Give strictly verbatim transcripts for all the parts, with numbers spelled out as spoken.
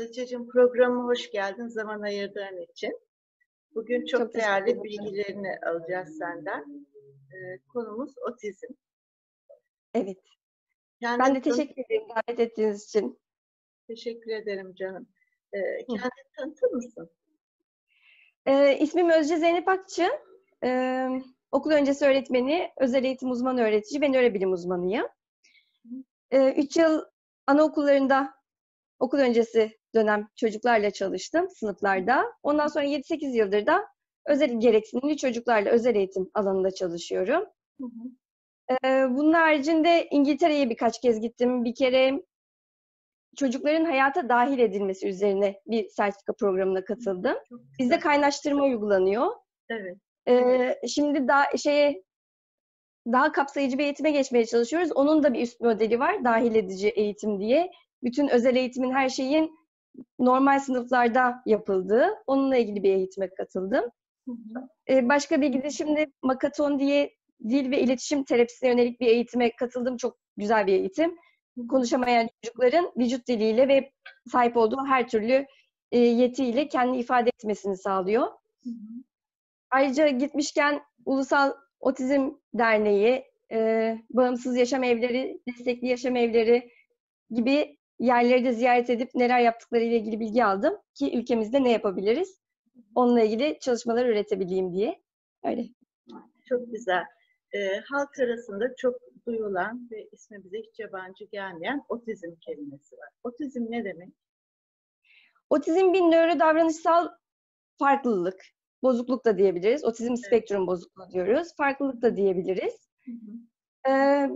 Tuğçe'cim programıma hoş geldin zaman ayırdığın için. Bugün çok, Çok teşekkür değerli ederim. bilgilerini alacağız senden. Ee, konumuz otizm. Evet. Ben Kendini de tan teşekkür ederim davet ettiğiniz için. Teşekkür ederim canım. Ee, Hı. kendini tanıtır mısın? Ee, ismim Özce Zeynep Akçı. Ee, okul öncesi öğretmeni, özel eğitim uzmanı öğretici ve nörobilim uzmanıyım. Ee, üç yıl anaokullarında okul öncesi dönem çocuklarla çalıştım sınıflarda. Ondan sonra yedi sekiz yıldır da özel gereksinimli çocuklarla özel eğitim alanında çalışıyorum. Hı hı. Ee, bunun haricinde İngiltere'ye birkaç kez gittim. Bir kere çocukların hayata dahil edilmesi üzerine bir sertifika programına katıldım. Çok Bizde güzel. kaynaştırma uygulanıyor. Evet. Ee, şimdi daha şeye daha kapsayıcı bir eğitime geçmeye çalışıyoruz. Onun da bir üst modeli var, dahil edici eğitim diye. Bütün özel eğitimin her şeyin normal sınıflarda yapıldığı, onunla ilgili bir eğitime katıldım. Hı hı. Ee, başka bir gidişimde Makaton diye dil ve iletişim terapisine yönelik bir eğitime katıldım. Çok güzel bir eğitim. Konuşamayan çocukların vücut diliyle ve sahip olduğu her türlü e, yetiyle kendini ifade etmesini sağlıyor. Hı hı. Ayrıca gitmişken Ulusal Otizm Derneği, e, Bağımsız Yaşam Evleri, Destekli Yaşam Evleri gibi yerleri de ziyaret edip neler yaptıkları ile ilgili bilgi aldım ki ülkemizde ne yapabiliriz? Onunla ilgili çalışmalar üretebileyim diye. Öyle. Çok güzel. Ee, halk arasında çok duyulan ve ismi bize hiç yabancı gelmeyen otizm kelimesi var. Otizm ne demek? Otizm bir nöro davranışsal farklılık, bozukluk da diyebiliriz. Otizm Evet. spektrum bozukluğu diyoruz. Farklılık da diyebiliriz. Hı hı. Ee,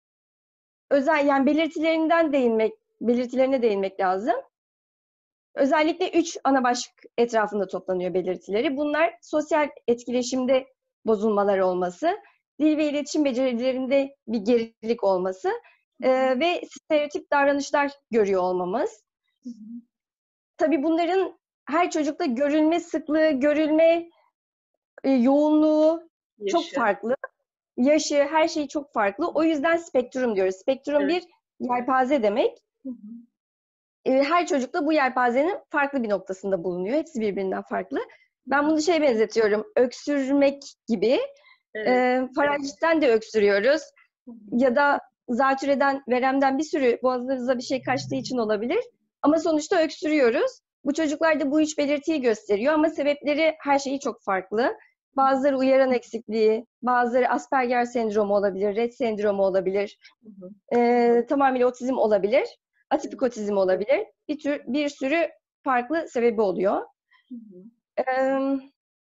özel yani belirtilerinden değinmek, belirtilerine değinmek lazım. Özellikle üç ana başlık etrafında toplanıyor belirtileri. Bunlar sosyal etkileşimde bozulmalar olması, dil ve iletişim becerilerinde bir gerilik olması e, ve stereotip davranışlar görüyor olmamız. Hı hı. Tabii bunların her çocukta görülme sıklığı, görülme e, yoğunluğu çok Yaşı. farklı. Yaşı, her şey çok farklı. O yüzden spektrum diyoruz. Spektrum Evet. bir yelpaze demek. Hı hı. E, her çocukta bu yelpazenin farklı bir noktasında bulunuyor. Hepsi birbirinden farklı. Ben bunu şeye benzetiyorum. Öksürmek gibi. Evet. E, faranjitten de öksürüyoruz. Hı hı. Ya da zatürreden, veremden bir sürü boğazlarınıza bir şey kaçtığı için olabilir. Ama sonuçta öksürüyoruz. Bu çocuklar da bu üç belirtiyi gösteriyor ama sebepleri her şeyi çok farklı. Bazıları uyaran eksikliği, bazıları Asperger sendromu olabilir, Rett sendromu olabilir, Hı hı. e, tamamıyla otizm olabilir, atipik otizm olabilir. Bir tür, bir sürü farklı sebebi oluyor. Hı hı. E,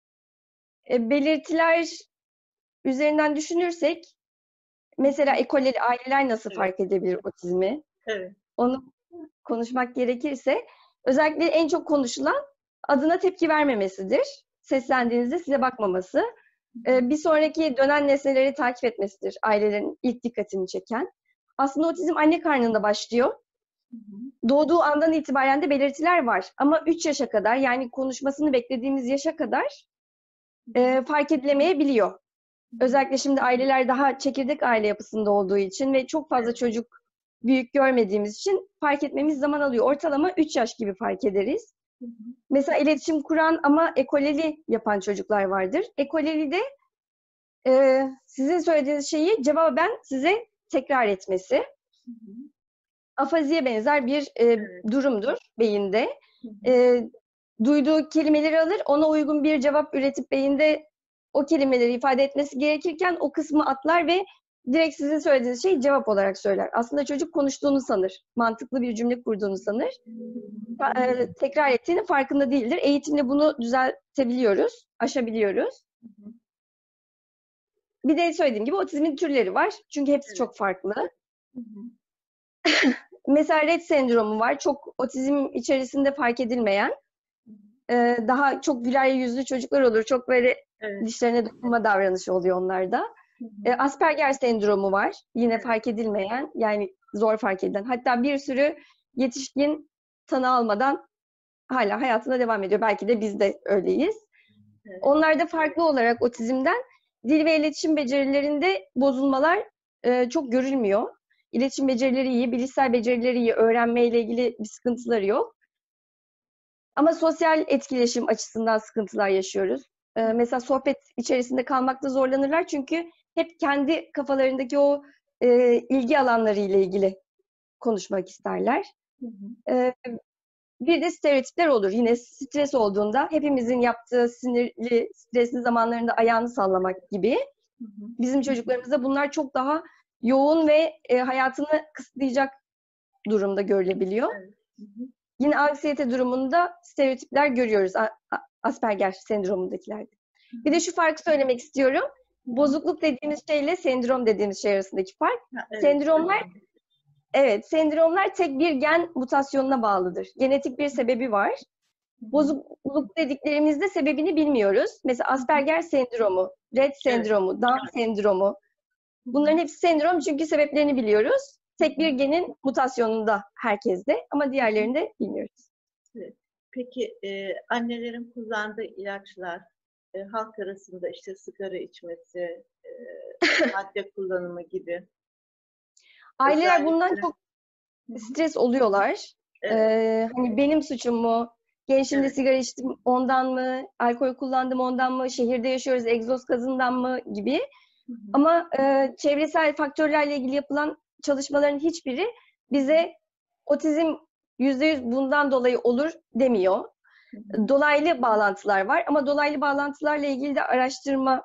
e, belirtiler üzerinden düşünürsek, mesela ekolleri, aileler nasıl Evet. fark edebilir otizmi? Evet. Onu konuşmak gerekirse, özellikle en çok konuşulan adına tepki vermemesidir. Seslendiğinizde size bakmaması. Ee, bir sonraki dönen nesneleri takip etmesidir ailelerin ilk dikkatini çeken. Aslında otizm anne karnında başlıyor. Hı hı. Doğduğu andan itibaren de belirtiler var. Ama üç yaşa kadar, yani konuşmasını beklediğimiz yaşa kadar e, fark edilemeyebiliyor. Özellikle şimdi aileler daha çekirdek aile yapısında olduğu için ve çok fazla Evet. çocuk büyük görmediğimiz için fark etmemiz zaman alıyor. Ortalama üç yaş gibi fark ederiz. Hı hı. Mesela iletişim kuran ama ekoleli yapan çocuklar vardır. Ekoleli de e, sizin söylediğiniz şeyi cevaben size tekrar etmesi. Hı hı. Afaziye benzer bir e, Evet. durumdur beyinde. Hı hı. E, duyduğu kelimeleri alır, ona uygun bir cevap üretip beyinde o kelimeleri ifade etmesi gerekirken o kısmı atlar ve direkt sizin söylediğiniz şeyi cevap olarak söyler. Aslında çocuk konuştuğunu sanır, mantıklı bir cümle kurduğunu sanır. E, tekrar ettiğinin farkında değildir. Eğitimle bunu düzeltebiliyoruz, aşabiliyoruz. Hı hı. Bir de söylediğim gibi otizmin türleri var. Çünkü hepsi Evet. çok farklı. Hı hı. Mesela Rett sendromu var. Çok otizm içerisinde fark edilmeyen. Ee, daha çok güler yüzlü çocuklar olur. Çok böyle Evet. dişlerine dokunma davranışı oluyor onlarda. Hı Ee, hı. Asperger sendromu var. Yine Evet. fark edilmeyen, yani zor fark edilen. Hatta bir sürü yetişkin tanı almadan hala hayatına devam ediyor. Belki de biz de öyleyiz. Evet. Onlarda farklı olarak otizmden dil ve iletişim becerilerinde bozulmalar e, çok görülmüyor. İletişim becerileri iyi, bilişsel becerileri iyi, öğrenmeyle ilgili bir sıkıntıları yok. Ama sosyal etkileşim açısından sıkıntılar yaşıyoruz. Ee, mesela sohbet içerisinde kalmakta zorlanırlar çünkü hep kendi kafalarındaki o e, ilgi alanları ile ilgili konuşmak isterler. Hı hı. Ee, bir de stereotipler olur. Yine stres olduğunda hepimizin yaptığı sinirli, stresli zamanlarında ayağını sallamak gibi. Hı hı. Bizim çocuklarımızda bunlar çok daha yoğun ve e, hayatını kısıtlayacak durumda görülebiliyor. Evet. Hı hı. Yine anksiyete durumunda stereotipler görüyoruz A- A- Asperger sendromundakilerde. Bir de şu farkı söylemek istiyorum. Bozukluk dediğimiz şeyle sendrom dediğimiz şey arasındaki fark. Ha, evet, Sendromlar, öyle. evet, sendromlar tek bir gen mutasyonuna bağlıdır. Genetik bir sebebi var. Hı hı. Bozukluk dediklerimizde sebebini bilmiyoruz. Mesela Asperger sendromu, Rett Evet. sendromu, Down sendromu. Hı hı. Bunların hepsi sendrom çünkü sebeplerini biliyoruz. Tek bir genin mutasyonunda herkeste ama diğerlerini de bilmiyoruz. Evet. Peki e, annelerin kullandığı ilaçlar, e, halk arasında işte sigara içmesi, e, madde kullanımı gibi Aileler bundan özellikle. çok Hı hı. stres oluyorlar. Evet, Ee, hani benim suçum mu? Gençliğimde evet. sigara içtim ondan mı? Alkol kullandım ondan mı? Şehirde yaşıyoruz egzoz gazından mı? Gibi. Hı hı. Ama e, çevresel faktörlerle ilgili yapılan çalışmaların hiçbiri bize otizm yüzde yüz bundan dolayı olur demiyor. Hı hı. Dolaylı bağlantılar var ama dolaylı bağlantılarla ilgili de araştırma,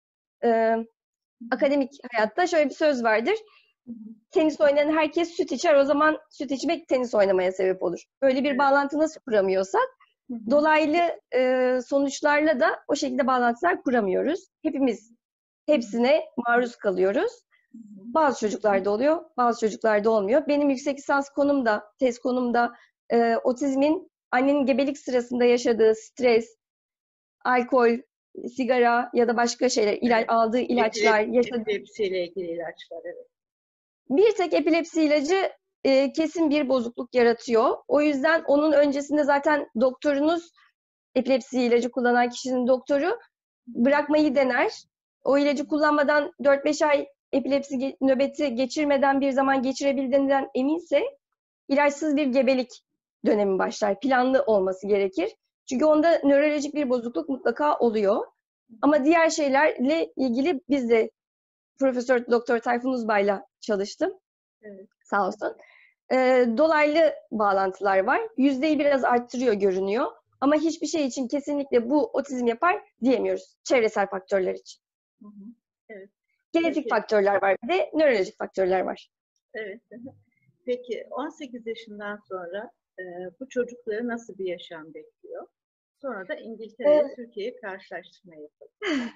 e, akademik hayatta şöyle bir söz vardır. Hı hı. Tenis oynayan herkes süt içer, o zaman süt içmek tenis oynamaya sebep olur. Böyle bir Evet. bağlantı nasıl kuramıyorsak, Hı hı. dolaylı e, sonuçlarla da o şekilde bağlantılar kuramıyoruz. Hepimiz hepsine maruz kalıyoruz. Hı hı. Bazı çocuklarda oluyor, bazı çocuklarda olmuyor. Benim yüksek lisans konumda, tez konumda e, otizmin annenin gebelik sırasında yaşadığı stres, alkol, sigara ya da başka şeyler, ila- Evet. aldığı ilaçlar, Epilep, yaşadığı epilepsiyle ilgili ilaçlar, evet. bir tek epilepsi ilacı e, kesin bir bozukluk yaratıyor. O yüzden onun öncesinde zaten doktorunuz, epilepsi ilacı kullanan kişinin doktoru bırakmayı dener. O ilacı kullanmadan dört beş ay epilepsi ge- nöbeti geçirmeden bir zaman geçirebildiğinden eminse ilaçsız bir gebelik dönemi başlar. Planlı olması gerekir. Çünkü onda nörolojik bir bozukluk mutlaka oluyor. Ama diğer şeylerle ilgili biz de Profesör Doktor Tayfun Uzbay'la çalıştım. Evet. Sağ olsun. Ee, dolaylı bağlantılar var. Yüzdeyi biraz arttırıyor görünüyor. Ama hiçbir şey için kesinlikle bu otizm yapar diyemiyoruz. Çevresel faktörler için. Hı hı. Evet. Genetik Peki, faktörler var, bir de nörolojik faktörler var. evet. Hı hı. Peki on sekiz yaşından sonra e, bu çocukları nasıl bir yaşam bekliyor? Sonra da İngiltere ile Ee, Türkiye'yi karşılaştırma yapalım.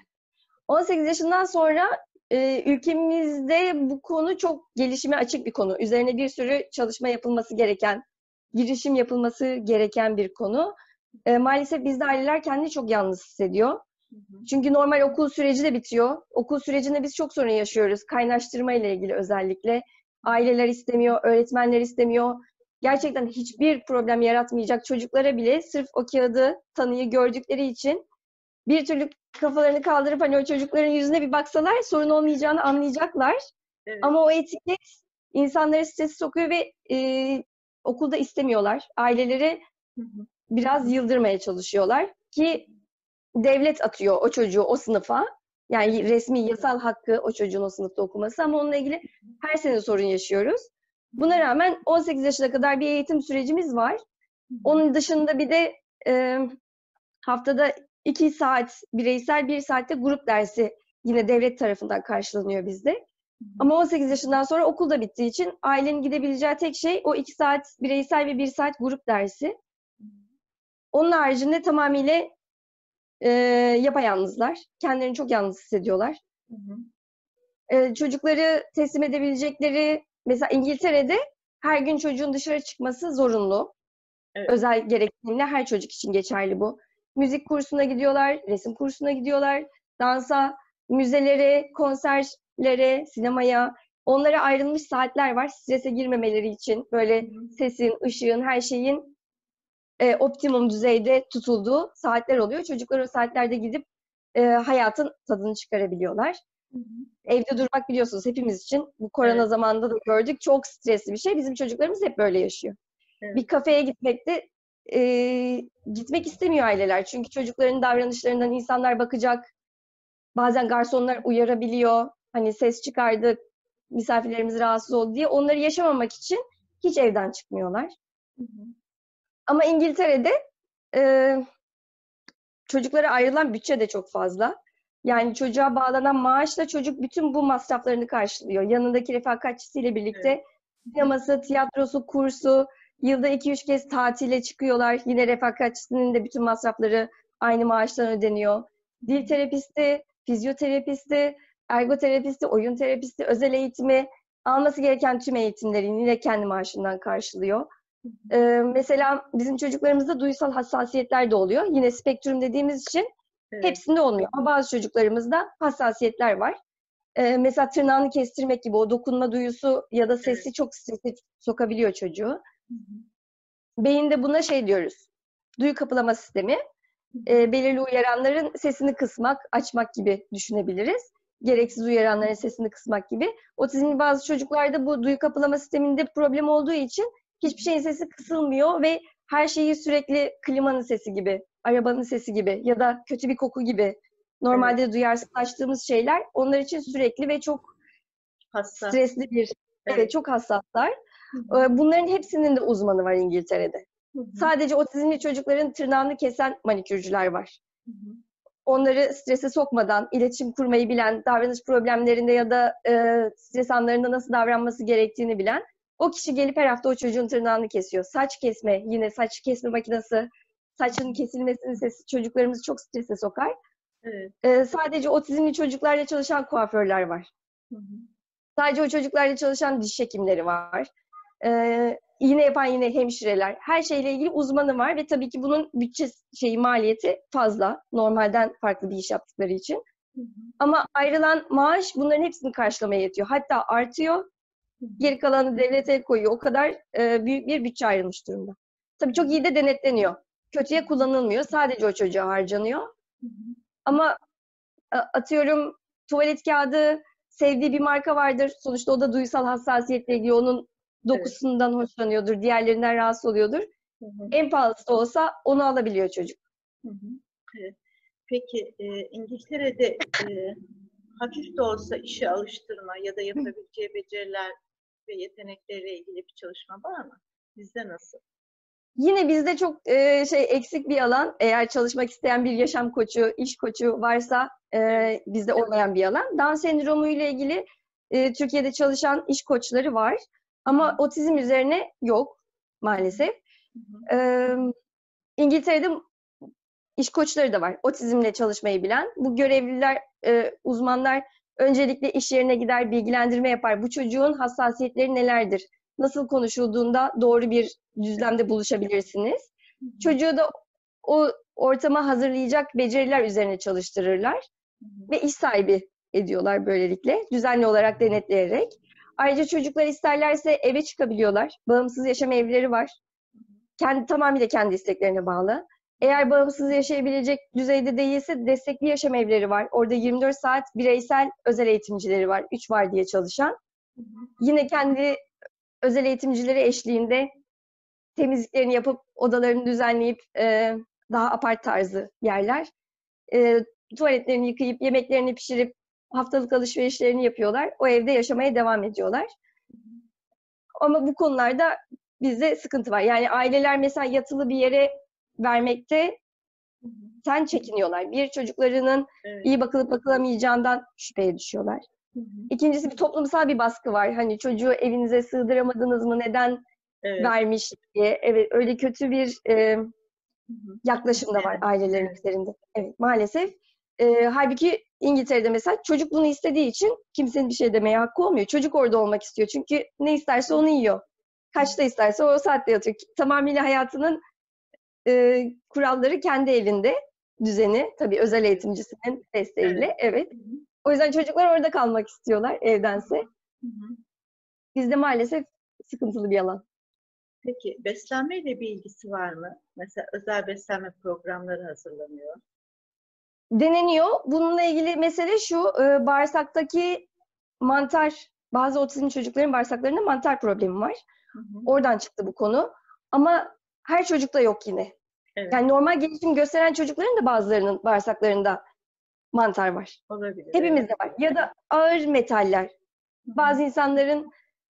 on sekiz yaşından sonra e, ülkemizde bu konu çok gelişime açık bir konu. Üzerine bir sürü çalışma yapılması gereken, girişim yapılması gereken bir konu. E, maalesef bizde aileler kendini çok yalnız hissediyor. Hı hı. Çünkü normal okul süreci de bitiyor. Okul sürecinde biz çok sorun yaşıyoruz. Kaynaştırma ile ilgili özellikle. Aileler istemiyor, öğretmenler istemiyor. Gerçekten hiçbir problem yaratmayacak çocuklara bile sırf o kağıdı, tanıyı gördükleri için bir türlü kafalarını kaldırıp hani o çocukların yüzüne bir baksalar sorun olmayacağını anlayacaklar. Evet. Ama o etiket insanları strese sokuyor ve e, okulda istemiyorlar. Aileleri Hı hı. biraz yıldırmaya çalışıyorlar ki devlet atıyor o çocuğu o sınıfa. Yani resmi yasal hakkı o çocuğun o sınıfta okuması ama onunla ilgili her sene sorun yaşıyoruz. Buna rağmen on sekiz yaşına kadar bir eğitim sürecimiz var. Onun dışında bir de e, haftada iki saat bireysel, bir saatte grup dersi yine devlet tarafından karşılanıyor bizde. Ama on sekiz yaşından sonra okulda bittiği için ailenin gidebileceği tek şey o iki saat bireysel ve bir saat grup dersi. Onun haricinde tamamıyla e, yapayalnızlar. Kendilerini çok yalnız hissediyorlar. Hı hı. E, çocukları teslim edebilecekleri, mesela İngiltere'de her gün çocuğun dışarı çıkması zorunlu. Evet. Özel gereksinimle her çocuk için geçerli bu. Müzik kursuna gidiyorlar, resim kursuna gidiyorlar, dansa, müzelere, konserlere, sinemaya. Onlara ayrılmış saatler var strese girmemeleri için. Böyle Hı hı. sesin, ışığın, her şeyin e, optimum düzeyde tutulduğu saatler oluyor. Çocuklar o saatlerde gidip e, hayatın tadını çıkarabiliyorlar. Hı hı. Evde durmak biliyorsunuz hepimiz için bu korona Evet. zamanında da gördük çok stresli bir şey. Bizim çocuklarımız hep böyle yaşıyor. Bir Evet. kafeye gitmek de e, gitmek istemiyor aileler. Çünkü çocukların davranışlarından insanlar bakacak. Bazen garsonlar uyarabiliyor. Hani ses çıkardık, misafirlerimiz rahatsız oldu diye. Onları yaşamamak için hiç evden çıkmıyorlar. Hı hı. Ama İngiltere'de e, çocuklara ayrılan bütçe de çok fazla. Yani çocuğa bağlanan maaşla çocuk bütün bu masraflarını karşılıyor. Yanındaki refakatçisiyle birlikte Evet. sineması, tiyatrosu, kursu, yılda iki üç kez tatile çıkıyorlar. Yine refakatçisinin de bütün masrafları aynı maaştan ödeniyor. Dil terapisti, fizyoterapisti, ergoterapisti, oyun terapisti, özel eğitimi, alması gereken tüm eğitimlerini yine kendi maaşından karşılıyor. Ee, mesela bizim çocuklarımızda duysal hassasiyetler de oluyor. Yine spektrum dediğimiz için Evet. hepsinde olmuyor. Ama bazı çocuklarımızda hassasiyetler var. Ee, mesela tırnağını kestirmek gibi o dokunma duyusu ya da sesi Evet. çok strese sokabiliyor çocuğu. Hı hı. Beyinde buna şey diyoruz. Duyu kapılama sistemi. Ee, belirli uyaranların sesini kısmak, açmak gibi düşünebiliriz. Gereksiz uyaranların sesini kısmak gibi. Otizmli bazı çocuklarda bu duyu kapılama sisteminde problem olduğu için hiçbir şeyin sesi kısılmıyor ve her şeyi sürekli klimanın sesi gibi, arabanın sesi gibi ya da kötü bir koku gibi normalde Evet. duyarsızlaştığımız şeyler onlar için sürekli ve çok Hassas. stresli bir, evet, Evet. çok hassaslar. Hı hı. Ee, Bunların hepsinin de uzmanı var İngiltere'de. Hı hı. Sadece otizmli çocukların tırnağını kesen manikürcüler var. Hı hı. Onları strese sokmadan, iletişim kurmayı bilen, davranış problemlerinde ya da e, stres anlarında nasıl davranması gerektiğini bilen, o kişi gelip her hafta o çocuğun tırnağını kesiyor. Saç kesme, yine saç kesme makinesi, saçın kesilmesinin sesi çocuklarımızı çok strese sokar. Evet. E, sadece otizmli çocuklarla çalışan kuaförler var. Hı hı. Sadece o çocuklarla çalışan diş hekimleri var. Ee, iğne yapan yine hemşireler. Her şeyle ilgili uzmanı var ve tabii ki bunun bütçe şeyi maliyeti fazla. Normalden farklı bir iş yaptıkları için. Hı hı. Ama ayrılan maaş bunların hepsini karşılamaya yetiyor. Hatta artıyor. Hı hı. Geri kalanı devlete koyuyor. O kadar e, büyük bir bütçe ayrılmış durumda. Tabii çok iyi de denetleniyor. Kötüye kullanılmıyor. Sadece o çocuğa harcanıyor. Hı hı. Ama atıyorum tuvalet kağıdı sevdiği bir marka vardır. Sonuçta o da duysal hassasiyetle ilgili onun Evet. dokusundan hoşlanıyordur, diğerlerinden rahatsız oluyordur. Hı hı. En pahalısı da olsa onu alabiliyor çocuk. Hı hı. Evet. Peki e, İngiltere'de e, hafif de olsa işe alıştırma ya da yapabileceği beceriler ve yetenekleriyle ilgili bir çalışma var mı? Bizde nasıl? Yine bizde çok e, şey eksik bir alan. Eğer çalışmak isteyen bir yaşam koçu, iş koçu varsa e, Evet. bizde olmayan bir alan. Down sendromu ile ilgili e, Türkiye'de çalışan iş koçları var. Ama otizm üzerine yok maalesef. Hı hı. E, İngiltere'de İş koçları da var. Otizmle çalışmayı bilen. Bu görevliler, e, uzmanlar öncelikle iş yerine gider, bilgilendirme yapar. Bu çocuğun hassasiyetleri nelerdir? Nasıl konuşulduğunda doğru bir düzlemde buluşabilirsiniz. Hı hı. Çocuğu da o ortama hazırlayacak beceriler üzerine çalıştırırlar. Hı hı. Ve iş sahibi ediyorlar böylelikle, düzenli olarak denetleyerek. Ayrıca çocuklar isterlerse eve çıkabiliyorlar. Bağımsız yaşam evleri var. Kendi, tamamıyla kendi isteklerine bağlı. Eğer bağımsız yaşayabilecek düzeyde değilse destekli yaşam evleri var. Orada yirmi dört saat bireysel özel eğitimcileri var. üç var diye çalışan. Hı hı. Yine kendi özel eğitimcileri eşliğinde temizliklerini yapıp odalarını düzenleyip e, daha apart tarzı yerler. E, tuvaletlerini yıkayıp yemeklerini pişirip haftalık alışverişlerini yapıyorlar. O evde yaşamaya devam ediyorlar. Ama bu konularda bizde sıkıntı var. Yani aileler mesela yatılı bir yere vermekte Hı hı. sen çekiniyorlar. Bir, çocuklarının Evet. iyi bakılıp bakılamayacağından şüpheye düşüyorlar. Hı hı. İkincisi bir toplumsal bir baskı var. Hani çocuğu evinize sığdıramadınız mı? Neden Evet. vermiş diye. Evet, öyle kötü bir e, Hı hı. yaklaşım da var Evet. ailelerin Evet. üzerinde. Evet, maalesef. E, halbuki İngiltere'de mesela çocuk bunu istediği için kimsenin bir şey demeye hakkı olmuyor. Çocuk orada olmak istiyor. Çünkü ne isterse onu yiyor. Kaçta isterse o saatte yatıyor. Tamamıyla hayatının e, kuralları kendi elinde, düzeni. Tabii özel eğitimcisinin desteğiyle. Evet. Evet. Hı hı. O yüzden çocuklar orada kalmak istiyorlar evdense. Hı hı. Bizde maalesef sıkıntılı bir alan. Peki beslenmeyle bir ilgisi var mı? Mesela özel beslenme programları hazırlanıyor. Deneniyor. Bununla ilgili mesele şu, e, bağırsaktaki mantar, bazı otizmli çocukların bağırsaklarında mantar problemi var. Hı hı. Oradan çıktı bu konu. Ama her çocukta yok yine. Evet, Yani normal gelişim gösteren çocukların da bazılarının bağırsaklarında mantar var. olabilir. Evet. Hepimizde var. Ya da ağır metaller. Hı hı. Bazı insanların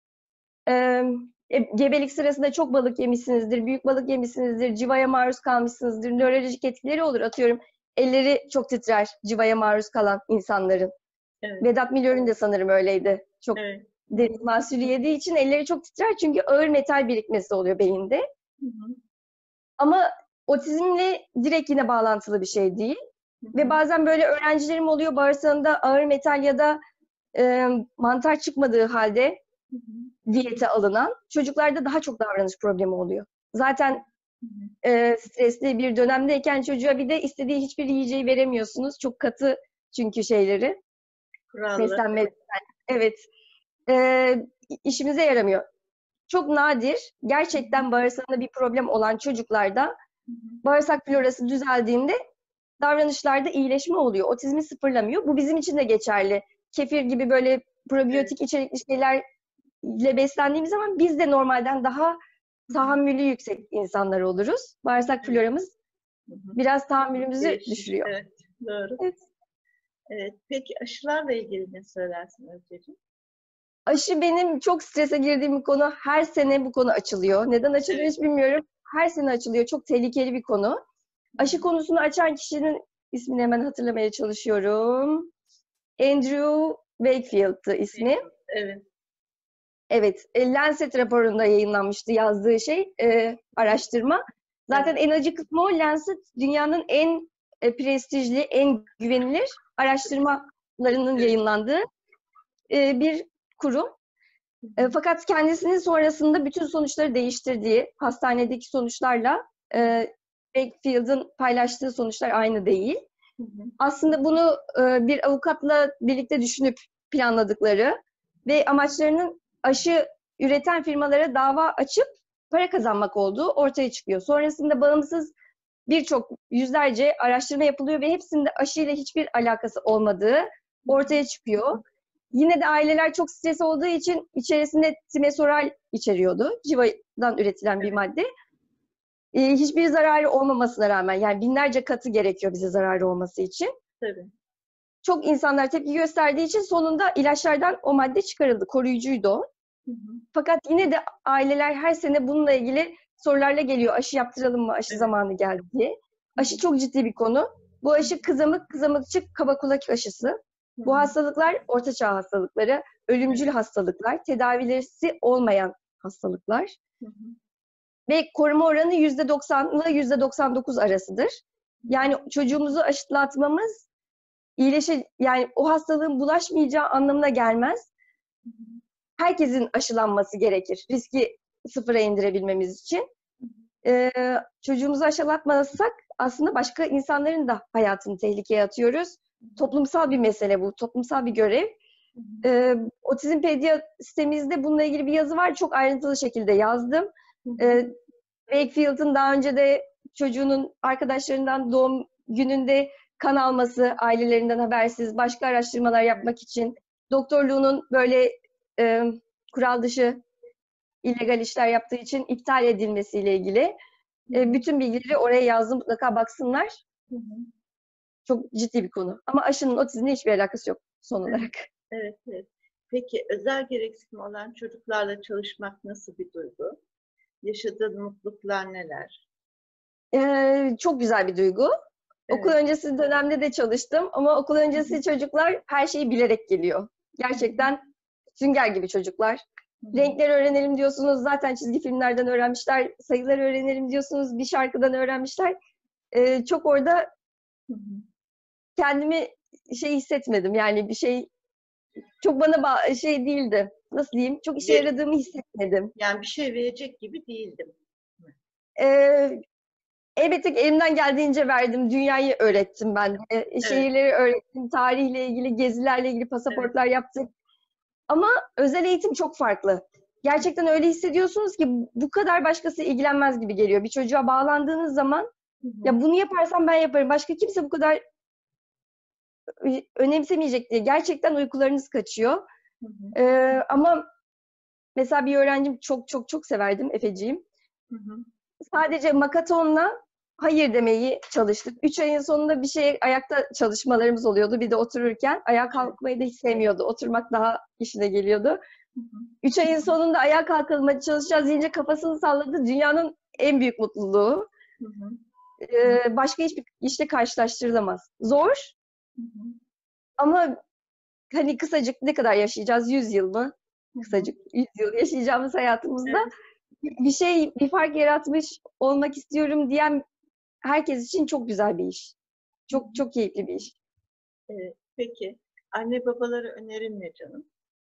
e, e, gebelik sırasında çok balık yemişsinizdir, büyük balık yemişsinizdir, civaya maruz kalmışsınızdır, nörolojik etkileri olur. Atıyorum elleri çok titrer civaya maruz kalan insanların. Evet, Vedat Milor'un da sanırım öyleydi. Çok evet. deniz mahsulü yediği için elleri çok titrer çünkü ağır metal birikmesi oluyor beyinde. Hı hı. Ama otizmle direkt yine bağlantılı bir şey değil. Hı hı. Ve bazen böyle öğrencilerim oluyor bağırsağında ağır metal ya da e, mantar çıkmadığı halde Hı hı. diyete alınan çocuklarda daha çok davranış problemi oluyor. Zaten Hı hı. e, stresli bir dönemdeyken çocuğa bir de istediği hiçbir yiyeceği veremiyorsunuz. Çok katı çünkü şeyleri, Kurallı. beslenme. Evet, e, işimize yaramıyor. Çok nadir, gerçekten bağırsağında bir problem olan çocuklarda Hı hı. bağırsak florası düzeldiğinde davranışlarda iyileşme oluyor. Otizmi sıfırlamıyor. Bu bizim için de geçerli. Kefir gibi böyle probiyotik içerikli şeylerle beslendiğimiz zaman biz de normalden daha tahammülü yüksek insanlar oluruz. Bağırsak floramız Hı hı. biraz tahammülümüzü Değişir. düşürüyor. Evet, doğru. Evet. Evet. Peki aşılarla ilgili ne söylersin Özgeciğim? Aşı benim çok strese girdiğim bir konu. Her sene bu konu açılıyor. Neden açılıyor hiç bilmiyorum. Her sene açılıyor. Çok tehlikeli bir konu. Aşı konusunu açan kişinin ismini hemen hatırlamaya çalışıyorum. Andrew Wakefield'tı ismi. Evet. Evet, e, Lancet raporunda yayınlanmıştı yazdığı şey, e, araştırma. Zaten Evet. en acı kısmı o. Lancet dünyanın en e, prestijli, en güvenilir araştırmalarının Evet. yayınlandığı e, bir kurum. E, fakat kendisinin sonrasında bütün sonuçları değiştirdiği, hastanedeki sonuçlarla e, Wakefield'ın paylaştığı sonuçlar aynı değil. Hı hı. Aslında bunu e, bir avukatla birlikte düşünüp planladıkları ve amaçlarının aşı üreten firmalara dava açıp para kazanmak olduğu ortaya çıkıyor. Sonrasında bağımsız birçok yüzlerce araştırma yapılıyor ve hepsinde aşıyla hiçbir alakası olmadığı ortaya çıkıyor. Yine de aileler çok stres olduğu için içerisinde timesoral içeriyordu. Civadan üretilen bir Evet. madde. Ee, hiçbir zararı olmamasına rağmen, yani binlerce katı gerekiyor bize zararı olması için. Tabii. Çok insanlar tepki gösterdiği için sonunda ilaçlardan o madde çıkarıldı. Koruyucuydu o. Hı hı. Fakat yine de aileler her sene bununla ilgili sorularla geliyor. Aşı yaptıralım mı? Aşı Evet. zamanı geldi diye. Aşı çok ciddi bir konu. Bu aşı kızamık, kızamıkçık, kaba kulak aşısı. Hı Bu hı. hastalıklar ortaçağ hastalıkları, ölümcül hastalıklar, tedavilisi olmayan hastalıklar. Hı hı. Ve koruma oranı yüzde doksan ile yüzde doksan dokuz arasıdır. Yani çocuğumuzu aşılatmamız iyileşe, yani o hastalığın bulaşmayacağı anlamına gelmez. Hı hı. Herkesin aşılanması gerekir. Riski sıfıra indirebilmemiz için. Ee, çocuğumuzu aşılatmazsak aslında başka insanların da hayatını tehlikeye atıyoruz. Toplumsal bir mesele bu, toplumsal bir görev. Ee, Otizm Pedia sitemizde bununla ilgili bir yazı var. Çok ayrıntılı şekilde yazdım. Ee, Wakefield'ın daha önce de çocuğunun arkadaşlarından doğum gününde kan alması, ailelerinden habersiz, başka araştırmalar yapmak için, doktorluğunun böyle e, kural dışı illegal işler yaptığı için iptal edilmesiyle ilgili e, bütün bilgileri oraya yazdım. Mutlaka baksınlar. Hı hı. Çok ciddi bir konu. Ama aşının otizmle hiçbir alakası yok son olarak. Evet, evet. Peki özel gereksinimi olan çocuklarla çalışmak nasıl bir duygu? Yaşadığın mutluluklar neler? Ee, çok güzel bir duygu. Okul Evet. öncesi dönemde de çalıştım ama okul öncesi çocuklar her şeyi bilerek geliyor. Gerçekten sünger gibi çocuklar. Renkler öğrenelim diyorsunuz, zaten çizgi filmlerden öğrenmişler. Sayılar öğrenelim diyorsunuz, bir şarkıdan öğrenmişler. Ee, çok orada Hı hı. kendimi şey hissetmedim, yani bir şey çok bana ba- şey değildi. Nasıl diyeyim? Çok işe Ver- yaradığımı hissetmedim. Yani bir şey verecek gibi değildim. Ee, elbette ki elimden geldiğince verdim. Dünyayı öğrettim ben de. Evet, Şehirleri öğrettim. Tarihle ilgili, gezilerle ilgili evet. pasaportlar yaptık. Ama özel eğitim çok farklı. Gerçekten öyle hissediyorsunuz ki bu kadar başkası ilgilenmez gibi geliyor. Bir çocuğa bağlandığınız zaman Hı hı. ya bunu yaparsam ben yaparım. Başka kimse bu kadar önemsemeyecek diye. Gerçekten uykularınız kaçıyor. Hı hı. Ee, ama mesela bir öğrencim çok çok çok severdim, Efeciğim. Hı hı. sadece makatonla hayır demeyi çalıştık. Üç ayın sonunda bir şey ayakta çalışmalarımız oluyordu. Bir de otururken ayağa kalkmayı da hiç sevmiyordu. Oturmak daha işine geliyordu. Hı hı. Üç ayın sonunda ayağa kalkılmaya çalışacağız deyince kafasını salladı. Dünyanın en büyük mutluluğu. Hı hı. Ee, başka hiçbir işle karşılaştırılamaz. Zor Hı hı. ama hani kısacık ne kadar yaşayacağız? Yüz yıl mı? Kısacık yüz yıl yaşayacağımız hayatımızda Evet. bir şey, bir fark yaratmış olmak istiyorum diyen herkes için çok güzel bir iş. Çok çok keyifli bir iş. Evet. Peki anne babalara önerin ne canım?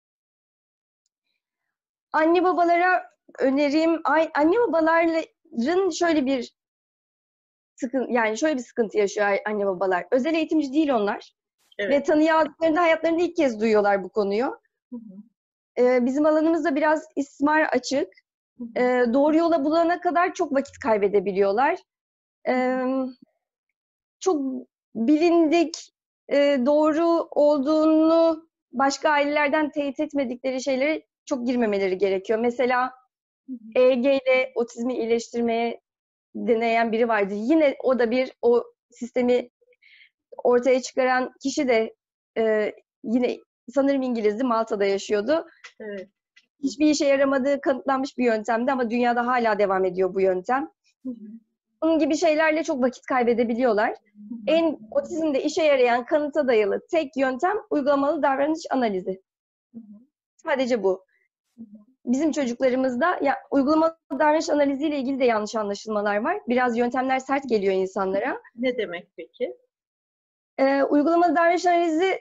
Anne babalara önerim, ay- anne babaların şöyle bir sıkıntı, yani şöyle bir sıkıntı yaşıyor ay- anne babalar. Özel eğitimci değil onlar ve Evet. tanıyı aldıklarında hayatlarında ilk kez duyuyorlar bu konuyu. Hı hı. Ee, bizim alanımızda biraz istismar açık. Hı hı. Ee, doğru yola bulana kadar çok vakit kaybedebiliyorlar. Ee, çok bilindik, e, doğru olduğunu başka ailelerden teyit etmedikleri şeylere çok girmemeleri gerekiyor. Mesela Hı hı. E G ile otizmi iyileştirmeye deneyen biri vardı. Yine o da bir o sistemi ortaya çıkaran kişi de e, yine sanırım İngilizdi, Malta'da yaşıyordu. Evet. Hiçbir işe yaramadığı kanıtlanmış bir yöntemdi ama dünyada hala devam ediyor bu yöntem. Hı hı. Bunun gibi şeylerle çok vakit kaybedebiliyorlar. Hı hı. En otizmde işe yarayan kanıta dayalı tek yöntem uygulamalı davranış analizi. Hı hı. Sadece bu. Hı hı. Bizim çocuklarımızda ya uygulamalı davranış analiziyle ilgili de yanlış anlaşılmalar var. Biraz yöntemler sert geliyor insanlara. Ne demek peki? Ee, uygulamalı davranış analizi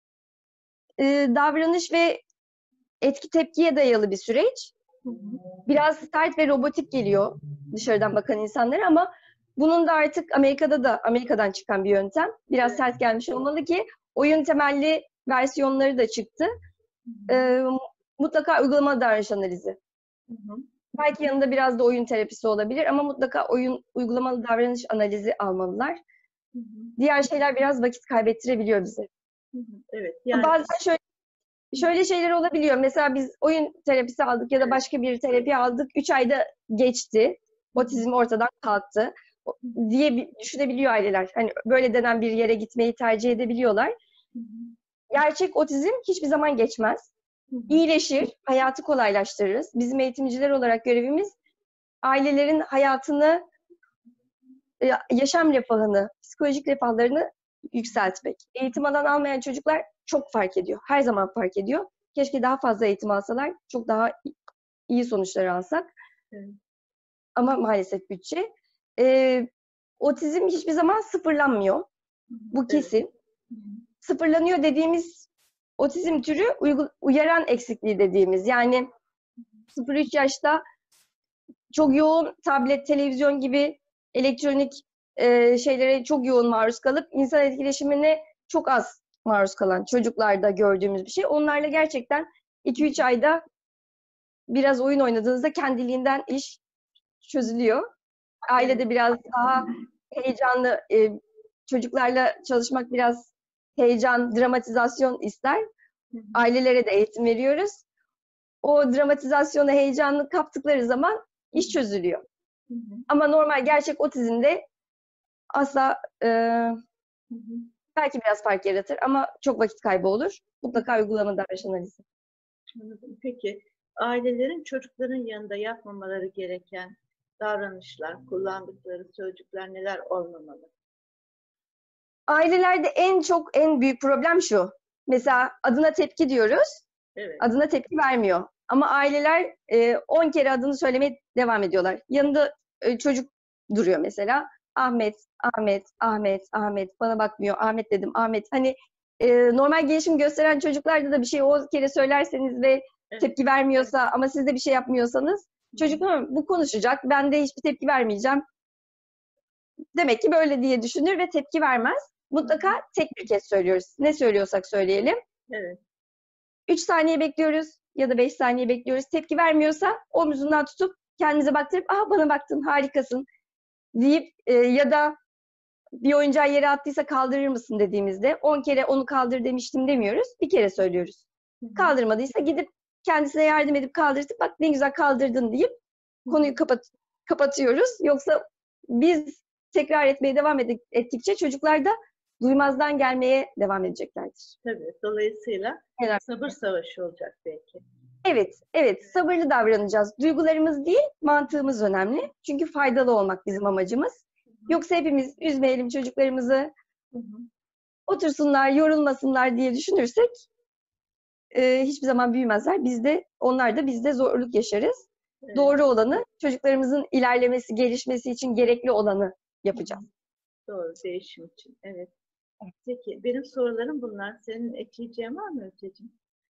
e, davranış ve etki tepkiye dayalı bir süreç. Hı hı. Biraz sert ve robotik geliyor dışarıdan bakan insanlara ama bunun da artık Amerika'da da Amerika'dan çıkan bir yöntem. Biraz Evet. sert gelmiş olmalı ki oyun temelli versiyonları da çıktı. Hı hı. Ee, mutlaka uygulamalı davranış analizi. Hı hı. Belki yanında biraz da oyun terapisi olabilir ama mutlaka oyun uygulamalı davranış analizi almalılar. Hı hı. Diğer şeyler biraz vakit kaybettirebiliyor bize. Hı hı. Evet. Yani Bazen şöyle şöyle şeyler olabiliyor. Mesela biz oyun terapisi aldık ya da başka bir terapi aldık. Üç ayda geçti. Otizm ortadan kalktı diye bir- düşünebiliyor aileler. Hani böyle denen bir yere gitmeyi tercih edebiliyorlar. Hı hı. Gerçek otizm hiçbir zaman geçmez. Hı hı. İyileşir, hayatı kolaylaştırırız. Bizim eğitimciler olarak görevimiz ailelerin hayatını, e, yaşam refahını, psikolojik refahlarını yükseltmek. Eğitim alan almayan çocuklar çok fark ediyor. Her zaman fark ediyor. Keşke daha fazla eğitim alsalar, çok daha iyi sonuçlar alsak. Evet. Ama maalesef bütçe. Ee, otizm hiçbir zaman sıfırlanmıyor. Hı hı. Bu Evet. kesin. Hı hı. Sıfırlanıyor dediğimiz otizm türü uygu- uyaran eksikliği dediğimiz. Yani sıfır üç yaşta çok yoğun tablet, televizyon gibi elektronik e, şeylere çok yoğun maruz kalıp insan etkileşimine çok az maruz kalan çocuklarda gördüğümüz bir şey. Onlarla gerçekten iki üç ayda biraz oyun oynadığınızda kendiliğinden iş çözülüyor. Ailede biraz daha heyecanlı, e, çocuklarla çalışmak biraz heyecan, dramatizasyon ister. Hı hı. Ailelere de eğitim veriyoruz. O dramatizasyonu, heyecanını kaptıkları zaman iş çözülüyor. Hı hı. Ama normal gerçek otizmde asla e, Hı hı. belki biraz fark yaratır ama çok vakit kaybı olur. Mutlaka uygulama davranış analizi. Anladım. Peki ailelerin çocukların yanında yapmamaları gereken davranışlar, kullandıkları sözcükler neler olmamalı? Ailelerde en çok en büyük problem şu. Mesela adına tepki diyoruz. Evet. Adına tepki vermiyor. Ama aileler e, on kere adını söylemeye devam ediyorlar. Yanında e, çocuk duruyor mesela. Ahmet, Ahmet, Ahmet, Ahmet. Bana bakmıyor. Ahmet dedim, Ahmet. Hani e, normal gelişim gösteren çocuklarda da bir şey on kere söylerseniz ve Evet. tepki vermiyorsa ama siz de bir şey yapmıyorsanız çocuk "Hı, bu konuşacak. Ben de hiçbir tepki vermeyeceğim. Demek ki böyle diye düşünür ve tepki vermez. Mutlaka tek bir kez söylüyoruz. Ne söylüyorsak söyleyelim. Evet. üç saniye bekliyoruz ya da beş saniye bekliyoruz. Tepki vermiyorsa omzundan tutup kendimize baktırıp "ah bana baktın harikasın" deyip e, ya da bir oyuncağı yere attıysa kaldırır mısın dediğimizde on kere onu kaldır demiştim demiyoruz. Bir kere söylüyoruz. Hı hı. Kaldırmadıysa gidip kendisine yardım edip kaldırtıp bak ne güzel kaldırdın deyip konuyu kapat kapatıyoruz. Yoksa biz tekrar etmeye devam ed- ettikçe çocuklar da duymazdan gelmeye devam edeceklerdir. Tabii. Dolayısıyla Evet. sabır savaşı olacak belki. Evet, evet. Sabırlı davranacağız. Duygularımız değil, mantığımız önemli. Çünkü faydalı olmak bizim amacımız. Yoksa hepimiz üzmeyelim çocuklarımızı, Hı hı. otursunlar, yorulmasınlar diye düşünürsek e, hiçbir zaman büyümezler. Biz de, onlar da biz de zorluk yaşarız. Evet. Doğru olanı, çocuklarımızın ilerlemesi, gelişmesi için gerekli olanı yapacağız. Doğru, değişim için. Evet. Peki, benim sorularım bunlar. Senin ekleyeceğin var mı Özgeciğim?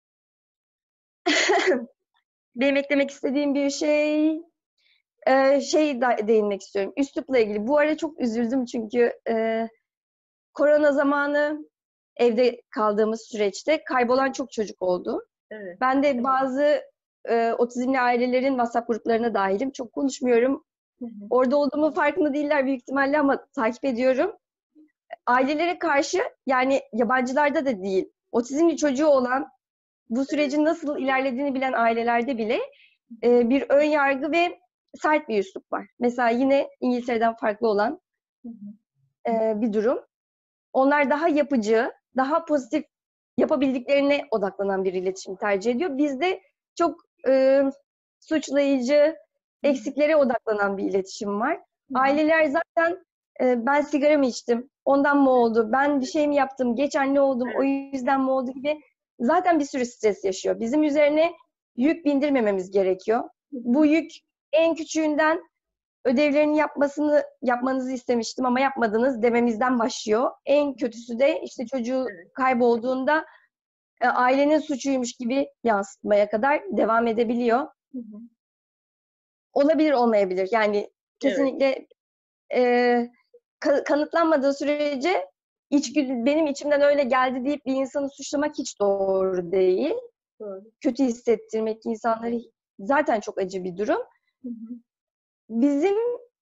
Benim eklemek istediğim bir şey, e, şey de- değinmek istiyorum. Üslupla ilgili. Bu ara çok üzüldüm çünkü e, korona zamanı evde kaldığımız süreçte kaybolan çok çocuk oldu. Evet. Ben de bazı e, otizmli ailelerin WhatsApp gruplarına dahilim. Çok konuşmuyorum. Hı hı. Orada olduğumu farkında değiller büyük ihtimalle ama takip ediyorum. Ailelere karşı, yani yabancılarda da değil, otizmli çocuğu olan, bu sürecin nasıl ilerlediğini bilen ailelerde bile e, bir ön yargı ve sert bir üslup var. Mesela yine İngiltere'den farklı olan Hı hı. e, bir durum. Onlar daha yapıcı, daha pozitif yapabildiklerine odaklanan bir iletişim tercih ediyor. Bizde çok e, suçlayıcı, eksiklere odaklanan bir iletişim var. Aileler zaten e, ben sigara mı içtim, ondan mı oldu, ben bir şey mi yaptım, geç anne oldum, o yüzden mi oldu gibi zaten bir sürü stres yaşıyor. Bizim üzerine yük bindirmememiz gerekiyor. Bu yük en küçüğünden ödevlerini yapmasını yapmanızı istemiştim ama yapmadınız dememizden başlıyor. En kötüsü de işte çocuğu kaybolduğunda e, ailenin suçuymuş gibi yansıtmaya kadar devam edebiliyor. Hı hı. Olabilir, olmayabilir. Yani kesinlikle e, ka- kanıtlanmadığı sürece içgüdü, benim içimden öyle geldi deyip bir insanı suçlamak hiç doğru değil. Doğru. Kötü hissettirmek insanları zaten çok acı bir durum. Hı hı. Bizim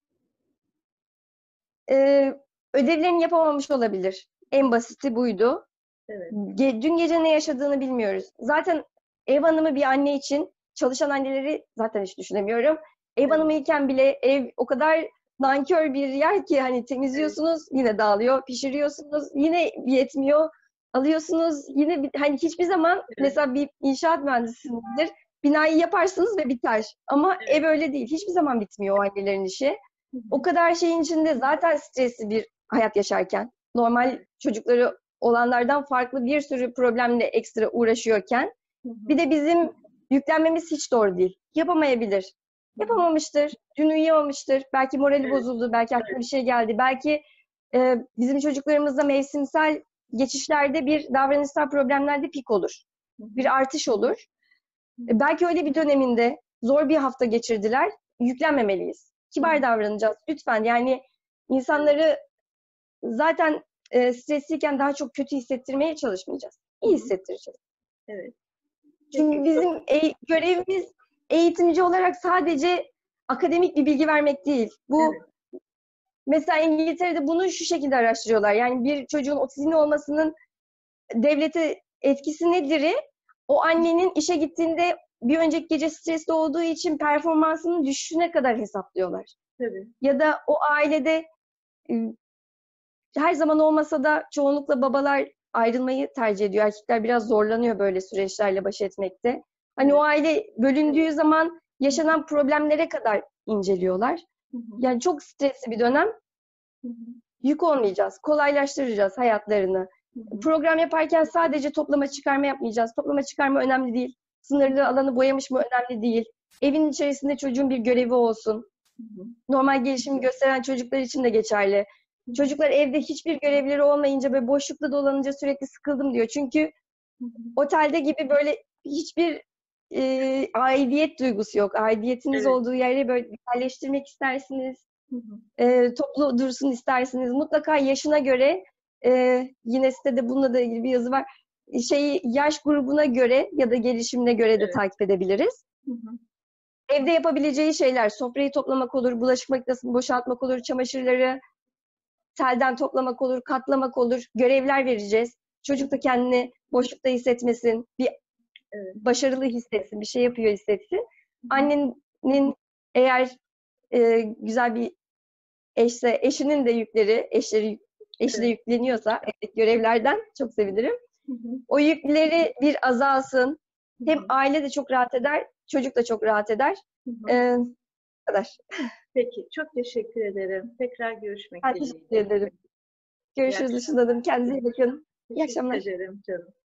e, ödevlerini yapamamış olabilir. En basiti buydu. Evet. Ge- dün gece ne yaşadığını bilmiyoruz. Zaten ev hanımı bir anne için, çalışan anneleri zaten hiç düşünemiyorum. Ev Evet. hanımı iken bile ev o kadar nankör bir yer ki hani temizliyorsunuz yine dağılıyor, pişiriyorsunuz yine yetmiyor, alıyorsunuz yine bir- hani hiçbir zaman Evet. mesela bir inşaat mühendisisinizdir. Binayı yaparsınız ve biter. Ama Evet. ev öyle değil. Hiçbir zaman bitmiyor o annelerin işi. Hı hı. O kadar şeyin içinde zaten stresli bir hayat yaşarken, normal çocukları olanlardan farklı bir sürü problemle ekstra uğraşıyorken, Hı hı. bir de bizim yüklenmemiz hiç doğru değil. Yapamayabilir. Yapamamıştır, dün uyuyamamıştır, belki morali Evet. bozuldu, belki aklına bir şey geldi, belki e, bizim çocuklarımızda mevsimsel geçişlerde bir davranışsal problemlerde pik olur, Hı hı. bir artış olur. E, belki öyle bir döneminde zor bir hafta geçirdiler, yüklenmemeliyiz. Kibar davranacağız lütfen. Yani insanları zaten e, stresliyken daha çok kötü hissettirmeye çalışmayacağız. İyi hissettireceğiz. Evet. Çünkü Peki, bizim çok- e- görevimiz eğitimci olarak sadece akademik bir bilgi vermek değil. Bu Evet. mesela İngiltere'de bunu şu şekilde araştırıyorlar. Yani bir çocuğun otizmli olmasının devlete etkisi nedir? O annenin işe gittiğinde bir önceki gece stresli olduğu için performansının düşüşüne kadar hesaplıyorlar. Tabii. Ya da o ailede e, her zaman olmasa da çoğunlukla babalar ayrılmayı tercih ediyor. Erkekler biraz zorlanıyor böyle süreçlerle baş etmekte. Hani Evet. o aile bölündüğü zaman yaşanan problemlere kadar inceliyorlar. Hı hı. Yani çok stresli bir dönem. Hı hı. Yük olmayacağız, kolaylaştıracağız hayatlarını. Hı hı. Program yaparken sadece toplama çıkarma yapmayacağız. Toplama çıkarma önemli değil. Sınırlı alanı boyamış mı önemli değil. Evin içerisinde çocuğun bir görevi olsun. Hı hı. Normal gelişimi gösteren çocuklar için de geçerli. Çocuklar evde hiçbir görevleri olmayınca ve boşlukta dolanınca sürekli sıkıldım diyor. Çünkü Hı hı. otelde gibi böyle hiçbir e, aidiyet duygusu yok. Aidiyetiniz Evet. olduğu yeri böyle yerleştirmek istersiniz. Hı hı. E, toplu dursun istersiniz. Mutlaka yaşına göre, e, yine sitede bununla da ilgili bir yazı var. Şeyi yaş grubuna göre ya da gelişimine göre de Evet. takip edebiliriz. Hı hı. Evde yapabileceği şeyler, sofrayı toplamak olur, bulaşık makinesini boşaltmak olur, çamaşırları telden toplamak olur, katlamak olur, görevler vereceğiz. Çocuk da kendini boşlukta hissetmesin, bir Evet. başarılı hissetsin, bir şey yapıyor hissetsin. Hı hı. Annenin eğer e, güzel bir eşse, eşinin de yükleri, eşleri, eşi de Evet. yükleniyorsa evet, görevlerden çok sevinirim. Hı hı. O yükleri bir azalsın. Hı Hem hı. aile de çok rahat eder, çocuk da çok rahat eder. Hı hı. Ee, bu kadar. Peki, çok teşekkür ederim. Tekrar görüşmek Ben teşekkür dileğiyle. ederim. İyi Görüşürüz Işıl akşamlar. Hanım. Kendinize iyi bakın. İyi Teşekkür akşamlar. ederim canım.